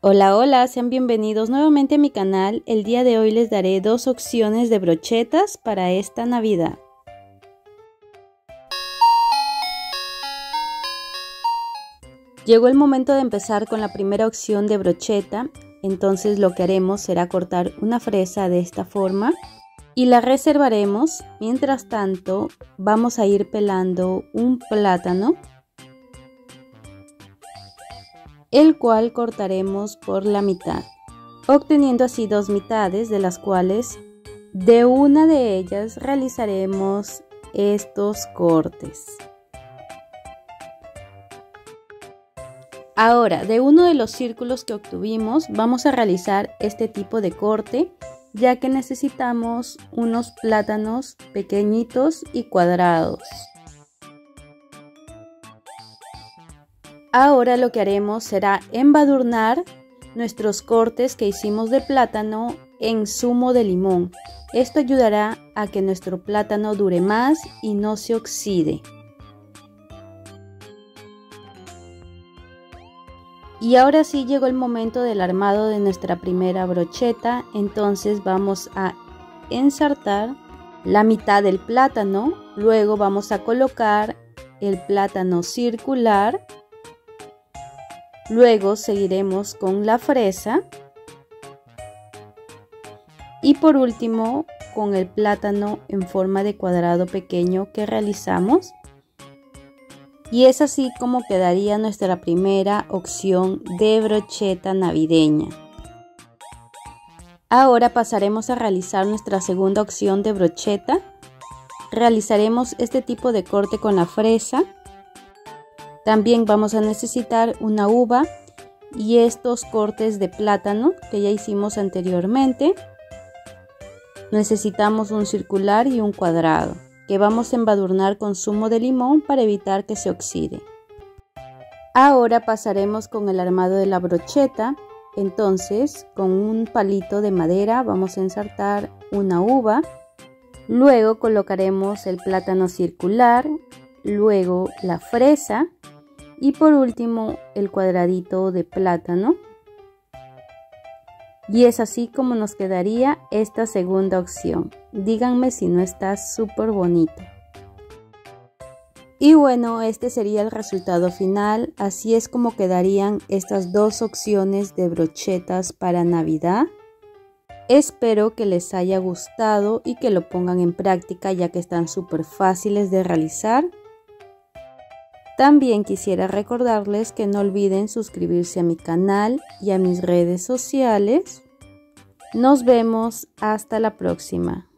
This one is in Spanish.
Hola, hola, sean bienvenidos nuevamente a mi canal. El día de hoy les daré dos opciones de brochetas para esta Navidad. Llegó el momento de empezar con la primera opción de brocheta, entonces lo que haremos será cortar una fresa de esta forma y la reservaremos. Mientras tanto, vamos a ir pelando un plátano, el cual cortaremos por la mitad, obteniendo así dos mitades, de las cuales de una de ellas realizaremos estos cortes. Ahora, de uno de los círculos que obtuvimos vamos a realizar este tipo de corte, ya que necesitamos unos plátanos pequeñitos y cuadrados. Ahora lo que haremos será embadurnar nuestros cortes que hicimos de plátano en zumo de limón. Esto ayudará a que nuestro plátano dure más y no se oxide. Y ahora sí llegó el momento del armado de nuestra primera brocheta. Entonces vamos a ensartar la mitad del plátano, luego vamos a colocar el plátano circular. Luego seguiremos con la fresa y por último con el plátano en forma de cuadrado pequeño que realizamos. Y es así como quedaría nuestra primera opción de brocheta navideña. Ahora pasaremos a realizar nuestra segunda opción de brocheta. Realizaremos este tipo de corte con la fresa. También vamos a necesitar una uva y estos cortes de plátano que ya hicimos anteriormente. Necesitamos un circular y un cuadrado que vamos a embadurnar con zumo de limón para evitar que se oxide. Ahora pasaremos con el armado de la brocheta. Entonces, con un palito de madera vamos a ensartar una uva. Luego colocaremos el plátano circular, luego la fresa y por último el cuadradito de plátano. Y es así como nos quedaría esta segunda opción. Díganme si no está súper bonito. Y bueno, este sería el resultado final. Así es como quedarían estas dos opciones de brochetas para Navidad. Espero que les haya gustado y que lo pongan en práctica, ya que están súper fáciles de realizar. También quisiera recordarles que no olviden suscribirse a mi canal y a mis redes sociales. Nos vemos hasta la próxima.